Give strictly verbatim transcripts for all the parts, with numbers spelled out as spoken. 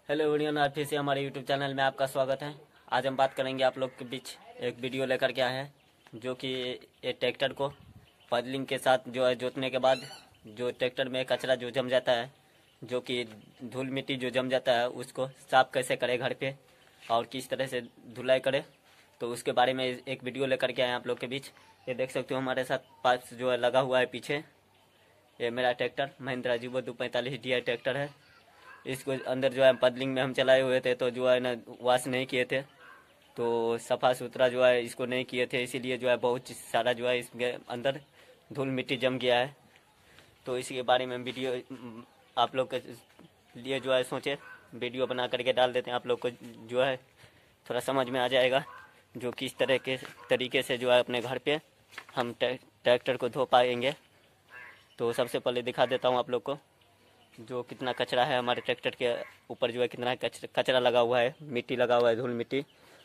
Hello everyone, आज फिर से हमारे यूट्यूब चैनल में आपका स्वागत है। आज हम बात करेंगे आप लोग के बीच एक वीडियो लेकर के आए हैं, जो कि ये ट्रैक्टर को पडलिंग के साथ जो है जोतने के बाद जो ट्रैक्टर में कचरा जो जम जाता है, जो कि धूल मिट्टी जो जम जाता है, उसको साफ कैसे करे घर पे और किस तरह से धुलाई करे, तो उसके बारे में एक वीडियो लेकर के आए हैं आप लोग के बीच। ये देख सकते हो हमारे साथ पास जो है लगा हुआ है पीछे, ये मेरा ट्रैक्टर महिंद्रा जीवो दो पैंतालीस डी आई ट्रैक्टर है। इसको अंदर जो है पडलिंग में हम चलाए हुए थे, तो जो है ना वॉश नहीं किए थे, तो सफ़ा सुथरा जो है इसको नहीं किए थे, इसीलिए जो है बहुत सारा जो है इसके अंदर धूल मिट्टी जम गया है। तो इसके बारे में वीडियो आप लोग के लिए जो है सोचे वीडियो बना करके डाल देते हैं, आप लोग को जो है थोड़ा समझ में आ जाएगा जो किस तरह के तरीके से जो है अपने घर पे हम ट्रैक्टर को धो पाएंगे। तो सबसे पहले दिखा देता हूँ आप लोग को जो कितना कचरा है हमारे ट्रैक्टर के ऊपर, जो है कितना कचरा कचरा लगा हुआ है, मिट्टी लगा हुआ है, धूल मिट्टी।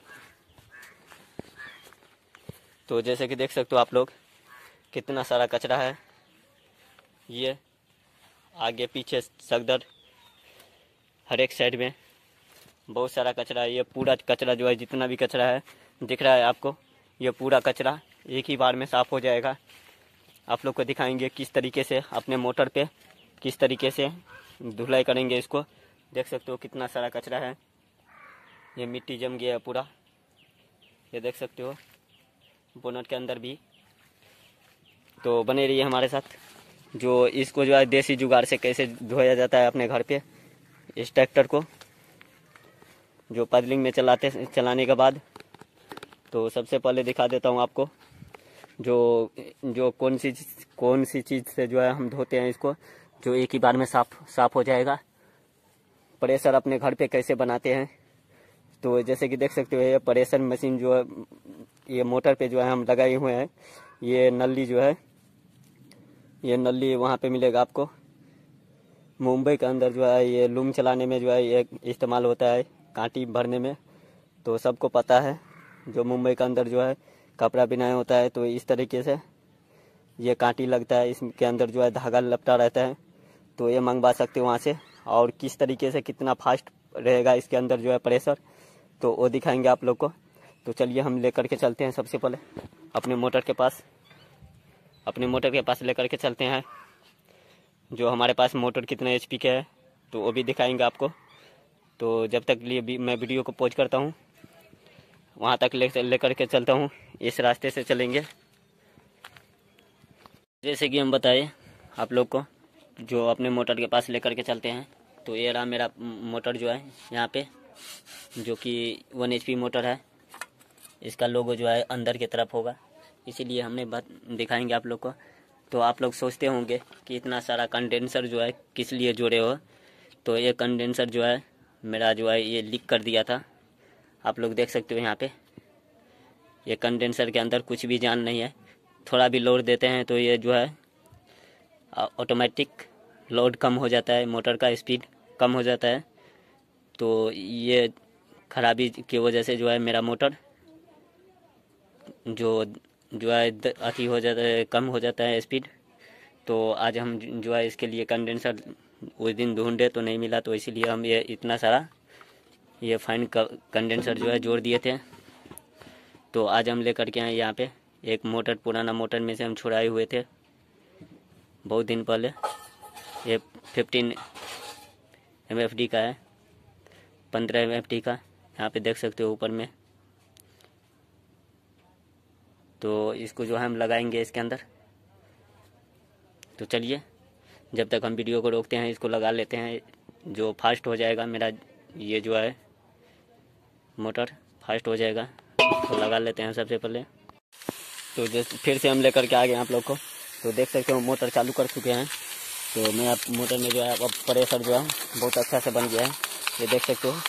तो जैसे कि देख सकते हो आप लोग कितना सारा कचरा है, ये आगे पीछे सगदर हर एक साइड में बहुत सारा कचरा है। ये पूरा कचरा जो है जितना भी कचरा है दिख रहा है आपको, ये पूरा कचरा एक ही बार में साफ़ हो जाएगा। आप लोग को दिखाएंगे किस तरीके से अपने मोटर पे किस तरीके से धुलाई करेंगे इसको। देख सकते हो कितना सारा कचरा है, ये मिट्टी जम गया है पूरा, ये देख सकते हो बोनट के अंदर भी। तो बने रहिए हमारे साथ, जो इसको जो है देसी जुगाड़ से कैसे धोया जाता है अपने घर पे इस ट्रैक्टर को, जो पडलिंग में चलाते चलाने के बाद। तो सबसे पहले दिखा देता हूँ आपको जो जो कौन सी कौन सी चीज़ से जो है हम धोते हैं इसको, जो एक ही बार में साफ साफ हो जाएगा। प्रेशर अपने घर पे कैसे बनाते हैं, तो जैसे कि देख सकते हो ये प्रेशर मशीन जो है ये मोटर पे जो है हम लगाए हुए हैं। ये नली जो है ये नली वहाँ पे मिलेगा आपको। मुंबई के अंदर जो है ये लूम चलाने में जो है ये इस्तेमाल होता है, कांटी भरने में। तो सबको पता है जो मुंबई के अंदर जो है कपड़ा बिनाया होता है, तो इस तरीके से ये कांटी लगता है, इसके अंदर जो है धागा लपटा रहता है, तो ये मंगवा सकते हो वहाँ से। और किस तरीके से कितना फास्ट रहेगा इसके अंदर जो है प्रेशर, तो वो दिखाएंगे आप लोग को। तो चलिए हम लेकर के चलते हैं, सबसे पहले अपने मोटर के पास अपने मोटर के पास लेकर के चलते हैं, जो हमारे पास मोटर कितने एच पी के है तो वो भी दिखाएंगे आपको। तो जब तक लिए मैं वीडियो को पॉज करता हूँ, वहाँ तक ले लेकर के चलता हूँ, इस रास्ते से चलेंगे। जैसे कि हम बताए आप लोग को, जो अपने मोटर के पास लेकर के चलते हैं। तो ये रहा मेरा मोटर जो है यहाँ पे, जो कि वन एच पी मोटर है। इसका लोगो जो है अंदर की तरफ होगा, इसीलिए हमने बात दिखाएंगे आप लोग को। तो आप लोग सोचते होंगे कि इतना सारा कंडेंसर जो है किस लिए जोड़े हो, तो ये कंडेंसर जो है मेरा जो है ये लीक कर दिया था। आप लोग देख सकते हो यहाँ पे ये कंडेंसर के अंदर कुछ भी जान नहीं है, थोड़ा भी लोड देते हैं तो ये जो है ऑटोमेटिक लोड कम हो जाता है, मोटर का स्पीड कम हो जाता है। तो ये खराबी की वजह से जो है मेरा मोटर जो जो है अति हो जाता है, कम हो जाता है स्पीड। तो आज हम जो है इसके लिए कंडेंसर उस दिन ढूंढे तो नहीं मिला, तो इसीलिए हम ये इतना सारा ये फाइन कंडेंसर जो है जोड़ दिए थे। तो आज हम लेकर के आए यहाँ पे एक मोटर, पुराना मोटर में से हम छुड़ाए हुए थे बहुत दिन पहले। ये फिफ्टीन एम एफ डी का है, पंद्रह एम एफ डी का, यहाँ पे देख सकते हो ऊपर में। तो इसको जो है हम लगाएंगे इसके अंदर। तो चलिए जब तक हम वीडियो को रोकते हैं इसको लगा लेते हैं, जो फास्ट हो जाएगा मेरा ये जो है मोटर फास्ट हो जाएगा। तो लगा लेते हैं सबसे पहले। तो जैसे फिर से हम लेकर के आ गए आप लोग को, तो देख सकते हो मोटर चालू कर चुके हैं। तो मैं अब मोटर में जो है अब प्रेशर जो है बहुत अच्छा से बन गया है, ये देख सकते हो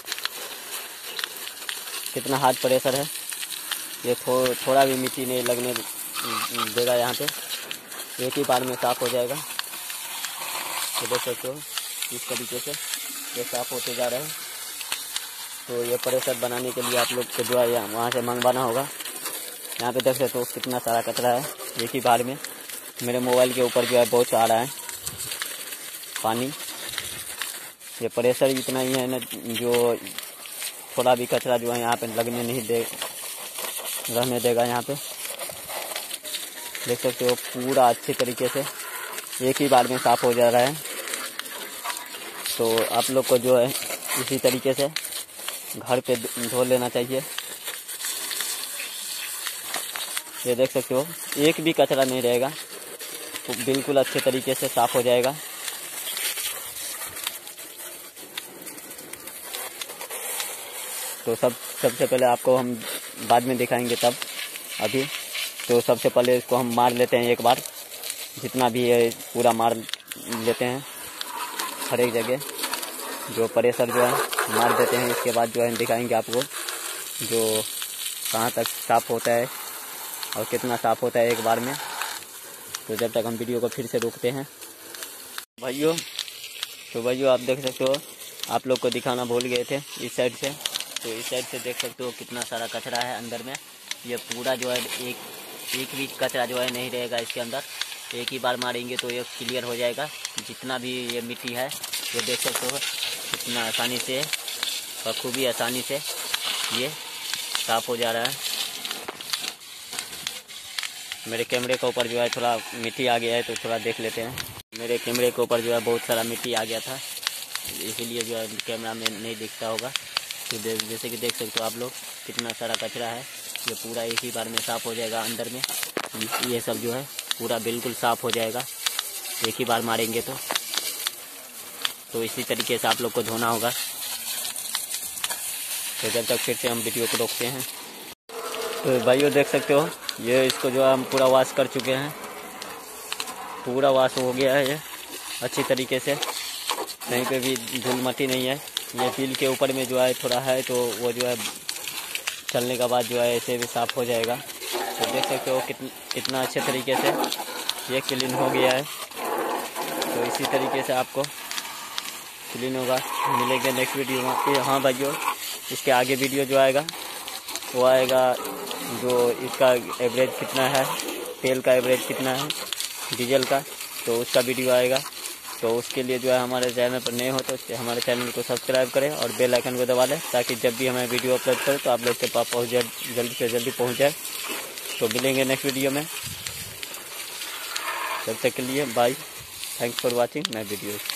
कितना हार्ड प्रेशर है। ये थो, थोड़ा भी मिट्टी नहीं लगने देगा, यहाँ पे एक ही बार में साफ़ हो जाएगा। ये देख सकते हो इस तरीके से ये साफ़ होते जा रहे हैं। तो ये प्रेशर बनाने के लिए आप लोग को जो है वहाँ से मंगवाना होगा। यहाँ पे देख सकते हो कितना सारा कचरा है एक ही बार में। मेरे मोबाइल के ऊपर जो है बहुत आ रहा है पानी, ये प्रेशर इतना ही है ना, जो थोड़ा भी कचरा जो है यहाँ पे लगने नहीं दे रहने देगा। यहाँ पे देख सकते हो पूरा अच्छे तरीके से एक ही बार में साफ हो जा रहा है। तो आप लोग को जो है इसी तरीके से घर पे धो लेना चाहिए। ये देख सकते हो एक भी कचरा नहीं रहेगा, तो बिल्कुल अच्छे तरीके से साफ हो जाएगा। तो सब सबसे पहले आपको हम बाद में दिखाएंगे तब। अभी तो सबसे पहले इसको हम मार लेते हैं एक बार, जितना भी है पूरा मार लेते हैं हर एक जगह, जो प्रेशर जो है मार देते हैं। इसके बाद जो है दिखाएंगे आपको जो कहाँ तक साफ़ होता है और कितना साफ़ होता है एक बार में। तो जब तक हम वीडियो को फिर से रोकते हैं भाइयों। तो भाइयों आप देख सकते हो, आप लोग को दिखाना भूल गए थे इस साइड से। तो इस साइड से देख सकते हो कितना सारा कचरा है अंदर में। ये पूरा जो है एक एक भी कचरा जो है नहीं रहेगा इसके अंदर। एक ही बार मारेंगे तो ये क्लियर हो जाएगा। जितना भी ये मिट्टी है ये देख सकते हो कितना आसानी से, बखूबी आसानी से ये साफ हो जा रहा है। मेरे कैमरे के ऊपर जो है थोड़ा मिट्टी आ गया है, तो थोड़ा देख लेते हैं। मेरे कैमरे के ऊपर जो है बहुत सारा मिट्टी आ गया था, इसीलिए जो है कैमरा में नहीं दिखता होगा। तो जैसे कि देख सकते हो आप लोग कितना सारा कचरा है, ये पूरा एक ही बार में साफ़ हो जाएगा अंदर में। ये सब जो है पूरा बिल्कुल साफ़ हो जाएगा एक ही बार मारेंगे तो। तो इसी तरीके से आप लोग को धोना होगा। तो जब तक फिर से हम वीडियो को रोकते हैं। तो भाइयों देख सकते हो ये इसको जो है हम पूरा वॉश कर चुके हैं, पूरा वॉश हो गया है ये अच्छी तरीके से, कहीं पे भी धूल मट्टी नहीं है। ये व्हील के ऊपर में जो है थोड़ा है, तो वो जो है चलने के बाद जो है ऐसे भी साफ़ हो जाएगा। तो देख सकते हो कितना कितना अच्छे तरीके से ये क्लीन हो गया है। तो इसी तरीके से आपको क्लीन होगा। मिलेंगे नेक्स्ट वीडियो में। हाँ भाइयों, इसके आगे वीडियो जो आएगा वो आएगा जो इसका एवरेज कितना है, तेल का एवरेज कितना है, डीजल का, तो उसका वीडियो आएगा। तो उसके लिए जो है हमारे चैनल पर नए हो तो हमारे चैनल को सब्सक्राइब करें और बेल आइकन को दबा लें, ताकि जब भी हमें वीडियो अपलोड करें तो आप लोग के पास पहुँच जाए, जल्दी से जल्दी पहुँच जाए। तो मिलेंगे नेक्स्ट वीडियो में, तब तक के लिए bye. Thanks for watching my video.